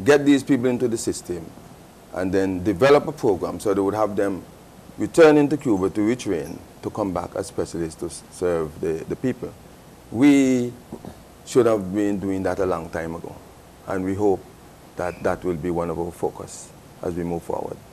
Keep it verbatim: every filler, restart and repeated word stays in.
get these people into the system, and then develop a program so they would have them return into Cuba to retrain, to come back as specialists to serve the, the people. We should have been doing that a long time ago, and we hope that that will be one of our focus as we move forward.